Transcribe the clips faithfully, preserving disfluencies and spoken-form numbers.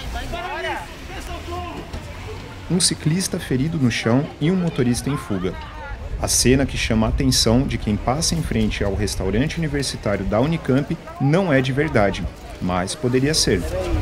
Um ciclista ferido no chão e um motorista em fuga. A cena que chama a atenção de quem passa em frente ao restaurante universitário da Unicamp não é de verdade, mas poderia ser.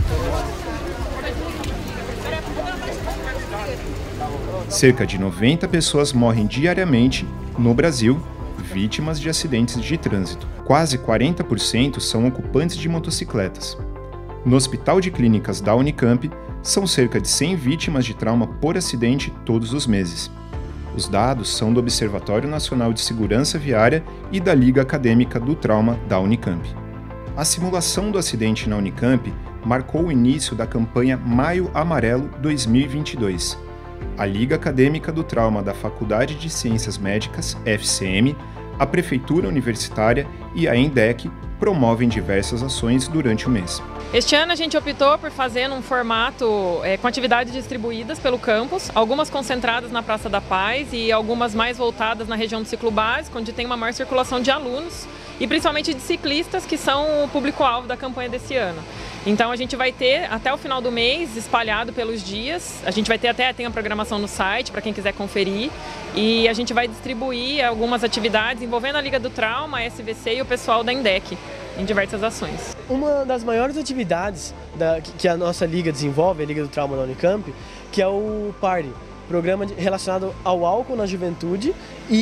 Cerca de noventa pessoas morrem diariamente no Brasil, vítimas de acidentes de trânsito. Quase quarenta por cento são ocupantes de motocicletas. No Hospital de Clínicas da Unicamp, são cerca de cem vítimas de trauma por acidente todos os meses. Os dados são do Observatório Nacional de Segurança Viária e da Liga Acadêmica do Trauma da Unicamp. A simulação do acidente na Unicamp marcou o início da campanha Maio Amarelo dois mil e vinte e dois. A Liga Acadêmica do Trauma da Faculdade de Ciências Médicas, F C M, a Prefeitura Universitária e a ENDEC promovem diversas ações durante o mês. Este ano a gente optou por fazer num formato é, com atividades distribuídas pelo campus, algumas concentradas na Praça da Paz e algumas mais voltadas na região do ciclo básico, onde tem uma maior circulação de alunos e principalmente de ciclistas, que são o público-alvo da campanha desse ano. Então a gente vai ter até o final do mês, espalhado pelos dias, a gente vai ter até tem a programação no site para quem quiser conferir, e a gente vai distribuir algumas atividades envolvendo a Liga do Trauma, a S V C e o pessoal da ENDEC, em diversas ações. Uma das maiores atividades da, que a nossa Liga desenvolve, a Liga do Trauma da Unicamp, que é o Party, programa de, relacionado ao álcool na juventude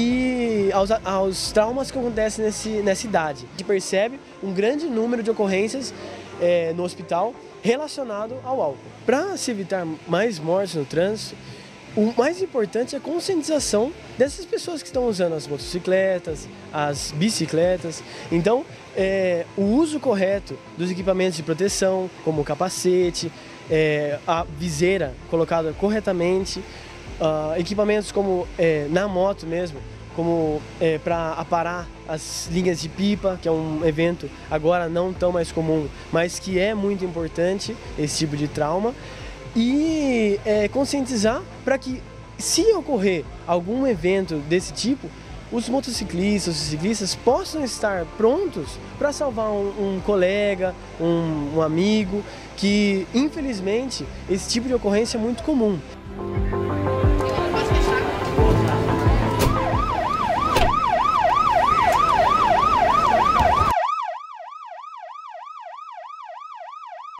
e aos, aos traumas que acontecem nesse, nessa idade. A gente percebe um grande número de ocorrências é, no hospital relacionado ao álcool. Para se evitar mais mortes no trânsito, o mais importante é a conscientização dessas pessoas que estão usando as motocicletas, as bicicletas. Então, é, o uso correto dos equipamentos de proteção, como o capacete, é, a viseira colocada corretamente, uh, equipamentos como é, na moto mesmo, como é, para aparar as linhas de pipa, que é um evento agora não tão mais comum, mas que é muito importante, esse tipo de trauma. E é, conscientizar para que, se ocorrer algum evento desse tipo, os motociclistas, os ciclistas possam estar prontos para salvar um, um colega, um, um amigo, que infelizmente esse tipo de ocorrência é muito comum.